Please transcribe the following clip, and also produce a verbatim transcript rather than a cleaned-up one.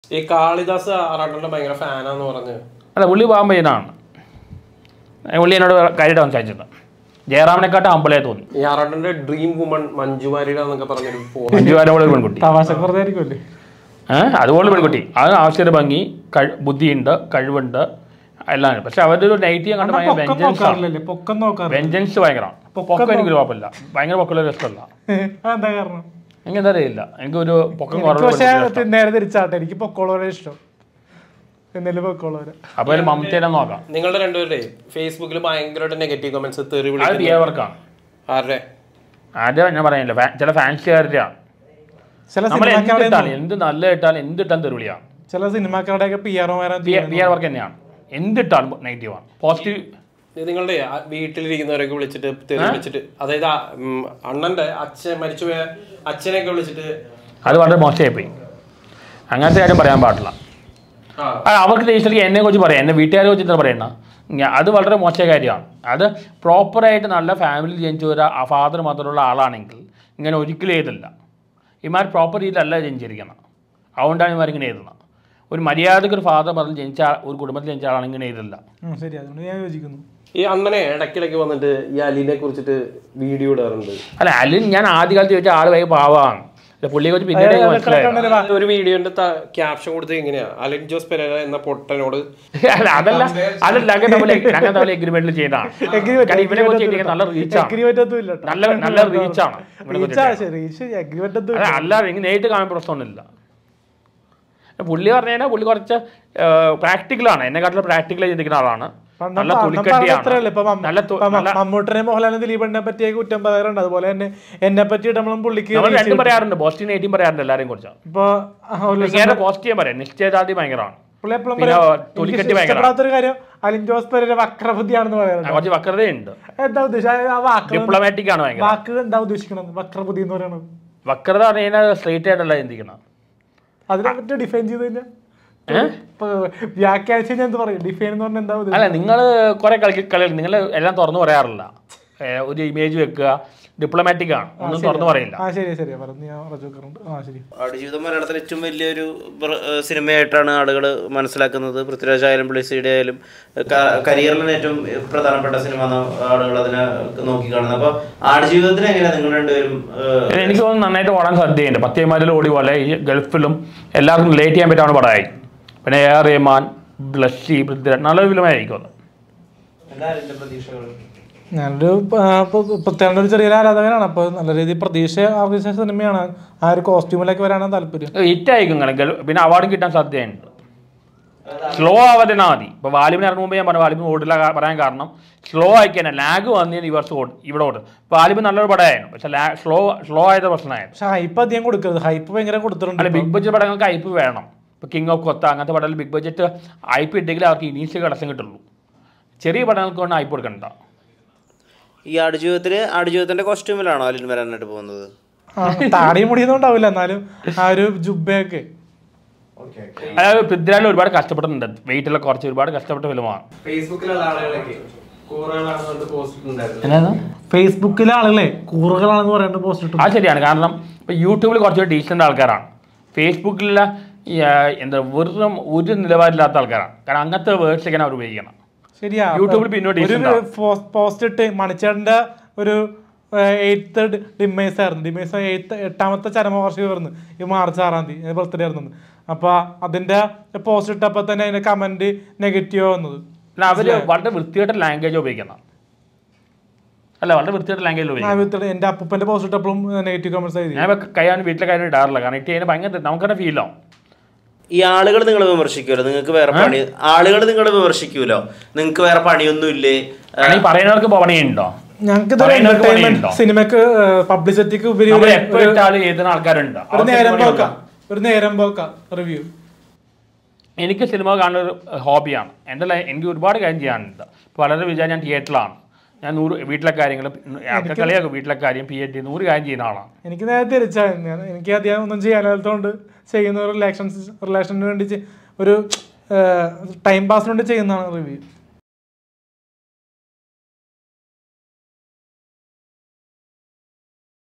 ഈ കാളിദാസ് ആറാട്ടന്റെ ഭയങ്കര ഫാനാന്ന് പറഞ്ഞു. അല്ല പുള്ളി പോകാൻ പയ്യനാണ്. പുള്ളി എന്നോട് കാര്യമായിട്ട് സംസാരിച്ചിട്ടുണ്ട്. ജയറാമിനെക്കാട്ടും അമ്പലേ തോന്നി. ഈ ആറാട്ടന്റെ ഡ്രീം വുമൺ മഞ്ജു വാര്യർ എന്നൊക്കെ പറഞ്ഞൊരു മഞ്ജു വാര്യർ പോലെ പെൺകുട്ടി ഏഹ് അതുപോലെ പെൺകുട്ടി. അത് ആവശ്യത്തിന് ഭംഗി, കഴി ബുദ്ധിയുണ്ട്, കഴിവുണ്ട് എല്ലാം. പക്ഷെ അവരുടെ ഒരു നെഗറ്റീവ് കണ്ട് ഭയങ്കര വെഞ്ചൻസ് ഭയങ്കരമാണ്. പൊക്കം എനിക്ക് കുഴപ്പമില്ല, ഭയങ്കര പൊക്കമുള്ള ഇഷ്ടമല്ല. എനിക്ക് എന്താ അറിയില്ല, എനിക്കൊരു പൊക്കം കുറവ്. നേരെ തിരിച്ചാട്ടെ, എനിക്ക് പൊക്കമുള്ളവരെ ഇഷ്ടം. അപ്പൊ മമതേനെ നോക്കാം. നിങ്ങളുടെ രണ്ടുപേരുടെ ഫേസ്ബുക്കിൽ ഭയങ്കരമായിട്ട് നെഗറ്റീവ് കമന്റ്സ് തെറി വിളിക്കുന്നവർക്കാണ്. ആരുടെ ആരുടെ ഞാൻ പറയുന്നില്ല, ചില ഫാൻസുകാരുടെ എന്ത് നല്ല ഇട്ടാലും എന്തിട്ടാലും തെറിവിളിയാണ്. ചില സിനിമാക്കാരുടെയൊക്കെ P R P R work തന്നെയാണ്. എന്തിട്ടാലും നെഗറ്റീവാണ്. പോസിറ്റീവ് നിങ്ങളുടെ വീട്ടിലിരിക്കുന്നവരൊക്കെ വിളിച്ചിട്ട് തെറി വിളിച്ചിട്ട്, അതായത് അണ്ണന്റെ അച്ഛൻ മരിച്ചുപോയ അച്ഛനെയൊക്കെ വിളിച്ചിട്ട് അത് വളരെ മോശമായി പോയി. അങ്ങനത്തെ കാര്യം പറയാൻ പാടില്ല. അവർക്ക് ദേശത്തിലേക്ക് എന്നെ കുറിച്ച് പറയാം, എന്നെ വീട്ടുകാരെ കുറിച്ച് എന്താ പറയണ, അത് വളരെ മോശമായ കാര്യമാണ്. അത് പ്രോപ്പറായിട്ട് നല്ല ഫാമിലി ജനിച്ച ഒരു ഫാദർ മാത്രമുള്ള ആളാണെങ്കിൽ ഇങ്ങനെ ഒരിക്കലും എഴുതില്ല. ഇമാർ പ്രോപ്പർ രീതിയിലല്ല ജനിച്ചിരിക്കണം. അതുകൊണ്ടാണ് ഇമാർ ഇങ്ങനെ എഴുതുന്നത്. ഒരു മര്യാദക്ക് ഒരു ഫാദർ മതം ജനിച്ച ഒരു കുടുംബത്തിൽ ജനിച്ച ആളാണ് ഇങ്ങനെ എഴുതില്ല. ശരി, അതുകൊണ്ട് ഞാൻ യോജിക്കുന്നു. ഈ അണ്ണനെ ഇടയ്ക്കിടയ്ക്ക് വന്നിട്ട് ഈ അലിനെ കുറിച്ചിട്ട് വീഡിയോ ഇടാറുണ്ട്. അല്ല, അലിൻ ഞാൻ ആദ്യകാലത്ത് ചോദിച്ചാൽ ആൾ ഭയങ്കര പാവമാണ്. പുള്ളിയെ കുറിച്ച് പിന്നീട് ഒരു വീഡിയോന്റെ ക്യാപ്ഷൻ കൊടുത്ത് എങ്ങനെയാ അലിൻ ജോസ് പെരേര എന്ന പൊട്ടനോട് അതല്ല അതല്ല ഞങ്ങൾ എഗ്രിമെന്റിൽ ചെയ്തതാണ്. ഇവനെ കുറിച്ച് നല്ല റീച്ചാണ്, നല്ല നല്ല റീച്ചാണ്. അല്ലാതെ എനിക്ക് നേരിട്ട് കാണാൻ പ്രശ്നമൊന്നുമില്ല. പുള്ളി പറഞ്ഞു കഴിഞ്ഞാൽ പുള്ളി കുറച്ച് പ്രാക്ടിക്കലാണ്, എന്നെക്കാട്ടിലും പ്രാക്ടിക്കലായി ചിന്തിക്കുന്ന ആളാണ്. മമ്മൂട്ടിനെ മോഹൻലാലിനെ ദിലീപിനെ പറ്റിയ കുറ്റം പറയാറുണ്ട്. അതുപോലെ തന്നെ എന്നെ പറ്റിയിട്ട് നമ്മളും പുള്ളിക്ക് രണ്ടും പറയാറുണ്ട്, പോസിറ്റീവ് നെഗറ്റീവ് പറയാറുണ്ട് എല്ലാവരെയും കുറിച്ച്. ഇപ്പൊ പോസിറ്റീവ് പറയാം, നിശ്ചയദാർഢ്യം ഭയങ്കരമാണ്. പുള്ളി എപ്പോഴും ഇഷ്ടപ്പെടാത്തൊരു കാര്യം അലിൻ ജോസ് പെരേര വക്രബുദ്ധിയാണെന്ന് പറയാറുണ്ട്. കുറച്ച് വക്രതയുണ്ട്. എന്താ ഉദ്ദേശിച്ചത്? ഡിപ്ലോമാറ്റിക് ആണ് വാക്ക് എന്താ ഉദ്ദേശിക്കുന്നത് വക്രബുദ്ധി എന്ന് പറയുന്നത്? വക്രത പറഞ്ഞു കഴിഞ്ഞാൽ സ്ട്രെയിറ്റ് ആയിട്ടല്ല ചിന്തിക്കണം. അതിനെ പറ്റി ഡിഫൈൻ ചെയ്ത് കഴിഞ്ഞാൽ വ്യാഖ്യാനിച്ച് കഴിഞ്ഞാൽ എന്താ പറയുക? ഡിഫൈൻ എന്ന് പറഞ്ഞാൽ എന്താ? അല്ല, നിങ്ങൾ കുറെ കളി കളി നിങ്ങൾ എല്ലാം തുറന്നു പറയാറില്ല. ഒരു ഇമേജ് വെക്കുക, ഡിപ്ലോമാറ്റിക് ആണ്, ഒന്നും തുറന്നു പറയില്ല. ആടുജീവിതം മലയാളത്തിലെ ഏറ്റവും വലിയൊരു സിനിമയായിട്ടാണ് ആളുകൾ മനസ്സിലാക്കുന്നത്. പൃഥ്വിരാജ് ആയാലും പുള്ളിശ്ശേരി ആയാലും കരിയറിലെ ഏറ്റവും പ്രധാനപ്പെട്ട സിനിമ ആളുകൾ അതിനെ നോക്കിക്കാണുന്നത്. അപ്പൊ ആടുജീവിതത്തിന് എങ്ങനെയാണ് നിങ്ങൾ രണ്ടുപേരും? എനിക്ക് തോന്നുന്നു നന്നായിട്ട് ഓടാൻ സാധ്യതയുണ്ട്. പത്തേമാരിൽ ഓടി പോലെ ഈ ഗൾഫിലും എല്ലാവർക്കും റിലേറ്റ് ചെയ്യാൻ പറ്റാവുന്ന പടമായി. പിന്നെ എ ആർ റഹ്മാൻ, ബ്ലസ്സി, പൃഥ്വിരാജ് നല്ല ഫിലിമായിരിക്കും അത്. ഞാനൊരു പ്രത്യേക ഒരു ചെറിയൊരു ആരാധകനാണ്. അപ്പോൾ നല്ല രീതിയിൽ പ്രതീക്ഷ ആർജിച്ച സിനിമയാണ്. ആ ഒരു കോസ്റ്റ്യൂമിലേക്ക് വരാനാണ് താല്പര്യം. ഹിറ്റായിരിക്കും, പിന്നെ അവാർഡും കിട്ടാൻ സാധ്യതയുണ്ട്. സ്ലോ ആവാതെ മതി. ഇപ്പോൾ വാലിബിന് ഇറങ്ങും മുമ്പ് ഞാൻ പറഞ്ഞു വാലിബിന് ഓടില്ല പറയാൻ കാരണം സ്ലോ ആയിക്കഴിഞ്ഞാൽ ലാഗ് വന്നതിന് ഈ വർഷം ഓടും ഇവിടെ ഓടും. വാലിബ് നല്ലൊരു പടമായിരുന്നു, പക്ഷെ സ്ലോ സ്ലോ ആയത് പ്രശ്നമായിരുന്നു. പക്ഷെ ഹൈപ്പ് അധികം കൊടുക്കരുത്, ഹൈപ്പ് ഭയങ്കര കൊടുത്തിട്ടുണ്ട്. അല്ല, ബിഗ് ബഡ്ജറ്റ് പടങ്ങൾക്ക് ഹൈപ്പ് വേണം. ഇപ്പോൾ കിങ് ഓഫ് കൊത്ത അങ്ങനത്തെ പടത്തിൽ ബിഗ് ബഡ്ജറ്റ് ഹൈപ്പ് ഇട്ടെങ്കിൽ അവർക്ക് ഇനീഷ്യൽ കളക്ഷൻ കിട്ടുള്ളൂ. ചെറിയ പടങ്ങൾക്ക് കൊണ്ട് ഹൈപ്പ് കൊടുക്കണ്ട. ഈ ആടുജീവിതത്തില് ആടുജീവിതത്തിന്റെ കോസ്റ്റ്യൂമിലാണോ അലിൻ വരാനായിട്ട് പോകുന്നത്? താടിയും മുടിയൊന്നും ഉണ്ടാവില്ല, എന്നാലും ആ ഒരു ജുബയൊക്കെ. അതായത് പൃഥ്വിരാജ് ഒരുപാട് കഷ്ടപ്പെടുന്നുണ്ട്, വെയിറ്റുള്ള കുറച്ച് ഒരുപാട് കഷ്ടപ്പെട്ട ഫിലിമാണ്. ഫേസ്ബുക്കിലുള്ള ആളുകളൊക്കെ ഫേസ്ബുക്കിലെ ആളുകളെ കൂറുകളാണെന്ന് പറയുന്നത് പോസ്റ്റ് ഇട്ടു. അത് ശരിയാണ്. കാരണം ഇപ്പൊ യൂട്യൂബിൽ കുറച്ചുകൂടി ഡീസൻ്റ് ആൾക്കാരാണ്. ഫേസ്ബുക്കിലുള്ള എന്താ വെറും ഒരു നിലവാരമില്ലാത്ത ആൾക്കാരാണ്. കാരണം അങ്ങനത്തെ വേർഡ്സൊക്കെയാണ് അവർ ഉപയോഗിക്കണം. ശരിയാ, യൂട്യൂബിൽ പിന്നെ പോസ്റ്റ് ഇട്ട് മണിച്ചേട്ടൻ്റെ ഒരു എയ്ത്ത് ഡിമേഴ്സ് ആയിരുന്നു. ഡിമേഴ്സ് എയ്ത്ത് എട്ടാമത്തെ ചരമവാർഷികം വരുന്നു ഈ മാർച്ച് ആറാം തീയതി ബർത്ത്ഡേ ആയിരുന്നു. അപ്പോൾ അതിൻ്റെ പോസ്റ്റ് ഇട്ടപ്പോൾ തന്നെ അതിൻ്റെ കമൻറ്റ് നെഗറ്റീവ് വന്നത്. അവര് വളരെ വൃത്തിയായിട്ട് ലാംഗ്വേജ് ഉപയോഗിക്കണം. അല്ല, വളരെ വൃത്തിയായിട്ട് ലാംഗ്വേജ് ഉപയോഗിക്കണം. എൻ്റെ അപ്പൂപ്പൻ്റെ പോസ്റ്റ് ഇട്ടപ്പോഴും നെഗറ്റീവ് കമൻറ്റ്സ് ആയിരുന്നു. ഞാൻ കയ്യാണ് വീട്ടിലെ കാര്യം ഇടാറില്ല, കാരണം ഇട്ട് കഴിഞ്ഞാൽ ഭയങ്കര നമുക്ക് തന്നെ ഫീൽ ആവും. ഈ ആളുകൾ നിങ്ങൾ വിമർശിക്കുമല്ലോ, നിങ്ങൾക്ക് വേറെ പണി ആളുകൾ നിങ്ങൾ വിമർശിക്കൂലോ, നിങ്ങൾക്ക് വേറെ പണിയൊന്നും ഇല്ലേ? പറയുന്നവർക്ക് പണിയുണ്ടോ? ഞങ്ങൾക്ക് സിനിമക്ക് പബ്ലിസിറ്റിക്ക് ഉപരി ആൾക്കാരുണ്ടോ? ഒരു നേരം പോക്ക റിവ്യൂ. എനിക്ക് സിനിമ കാണുന്ന ഒരു ഹോബിയാണ്. എൻ്റെ എനിക്ക് ഒരുപാട് കാര്യം ചെയ്യാനുണ്ട്. വളരെ വിചാരം ഞാൻ തിയേറ്ററിലാണ്. ഞാൻ നൂറ് വീട്ടിലെ കാര്യങ്ങൾ കളിയാക്കും, വീട്ടിലെ കാര്യം പി എച്ച് ഡി നൂറ് കാര്യം ചെയ്യുന്ന ആളാണ്. എനിക്ക് നേരെ തിരിച്ചാണ്. എനിക്ക് അധികം ഒന്നും ചെയ്യാനായതുകൊണ്ട് ചെയ്യുന്ന റിലേഷൻസ് റിലേഷന് വേണ്ടി ഒരു ടൈം പാസിന് വേണ്ടി ചെയ്യുന്നതാണ് റിവ്യൂ.